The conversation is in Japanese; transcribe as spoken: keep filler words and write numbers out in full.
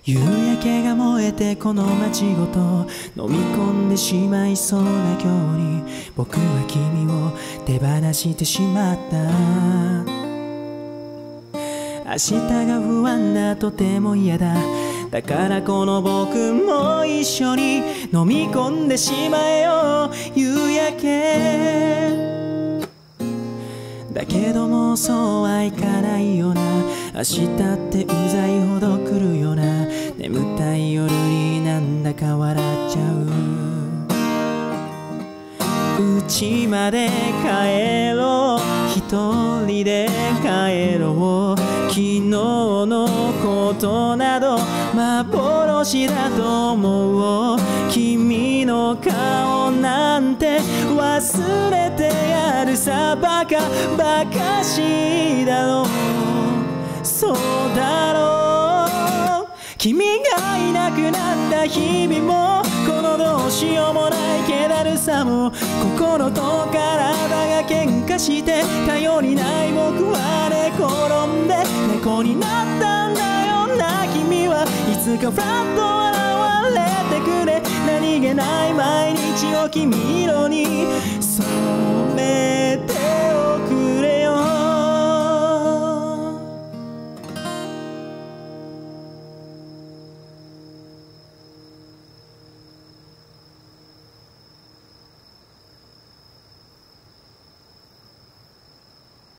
夕焼けが燃えてこの街ごと飲み込んでしまいそうな今日に、僕は君を手放してしまった。明日が不安だ、とても嫌だ。だからこの僕も一緒に飲み込んでしまえよ夕焼け。だけどもそうはいかないよな。明日ってうざいほど来るよな。眠たい夜になんだか笑っちゃう。家まで帰ろう、一人で帰ろう。昨日のことなど幻だと思う。君の顔なんて忘れてやるさ。バカバカしいだろう、そうだろう。君がいなくなった日々も、このどうしようもない気だるさも、心と体が喧嘩して頼りない僕は寝転んで猫になったんだよな。君はいつかフラッと現れてくれ。何気ない毎日を君色に染めて